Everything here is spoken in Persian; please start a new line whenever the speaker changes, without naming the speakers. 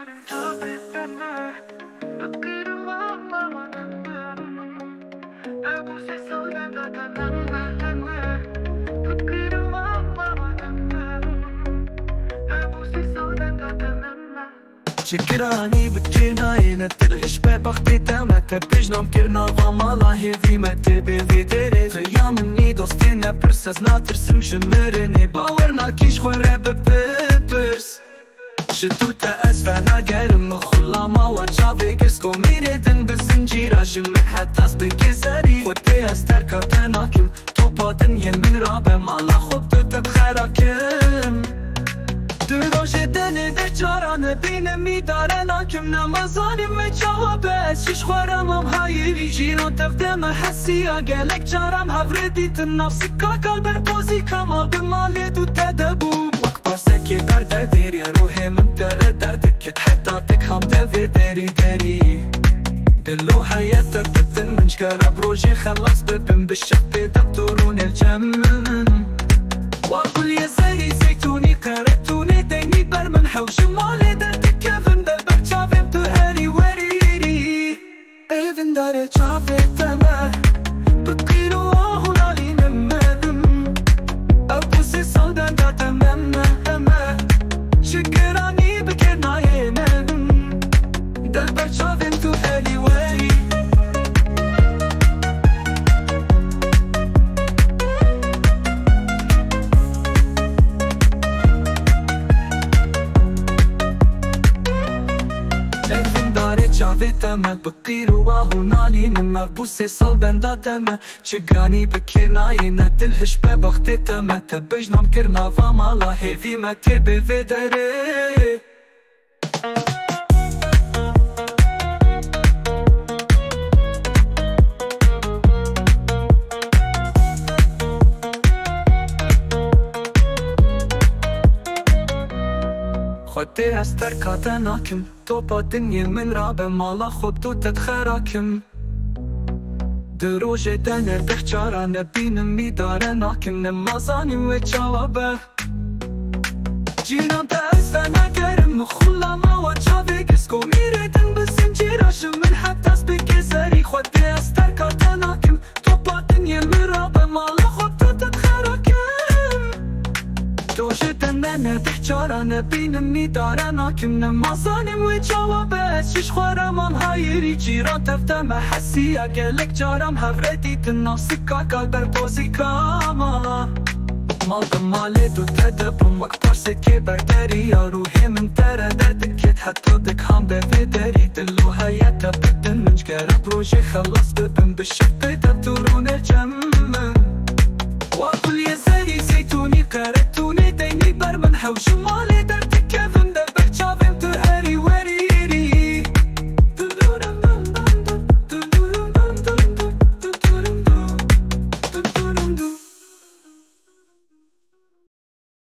شكراني بكينا ينتلش ببختي تمت بجنم كرنا غمالا هذي متبي فيدري خيا مني دوستينا برسس ناترسم شمرني باورنا كيش خورب ببرس شتوتا اسفانا قرم مخلا ما وجابي كسكو ميردن بزنجيرا جمع حتى سبكي زري ودي استركا تناكم توبا دنيا من رابع مالا خبت بخيراكم دروجه دنه ده چارانه بین میداره ناکم نمازانیم و جوابه شش خورم هم هایری جیران تفدم حسی اگلک چارم هفردیت نفسی کاکال بر بازی کمال بمالی دو تدبوم وقت باسه که برده دیری روح من داره دردکت حتی تک هم دوی دری دری دلو حیاتك بدن منش كرب روجي خلص ببن بالشق دكتورون الجمن واقول يا زي زيتوني كارتوني ديني برمن حوش مالي دردك كيفن دلبك شافم تهاني وريري ايفن داري شافم تمام بتقيلو هنا لي نمدم أبوسي صودان دا تمام شكراني بكرنا ينم دلبك شافم تهاني وريري تمام بقير وهنالي نما بوسي صلبان دا تمام شقاني بكيرنا ينتلهش ببختي تمام تبجنا مكرنا فمالا هيفي ما تبي في داري خدي استركا تناكم توبا دنيا من رابع مالا خدو تتخراكم دروجه دنه بخچارا نبين ميداره ناكم نمازاني وجوابه جيران تأسفنا كرم مخلا ما وجابي كسكو ميردن بزنجيرا جمن حتى سبكي زري خدي استركا تناكم توبا دنيا من رابع مالا خدو تتخراكم دوجه دنه بخچارا نبين ميداره ناكم نمازانم وجوابه شش خورم هم هایری جیران تفتم حسی اگلک جارم هفردیت نفسی کاکال بر بازی کامالا مال بمالی دو تدبم وقت پرسید که برداری یا روحی من تره دردکت حتی دک هم به داری دلو حیاتا بدن منش گرب روشی خلاص ببن بشک بیدب دورون الجمن واقول يا زي زيتوني كارتوني ديني برمن حوش مالي درد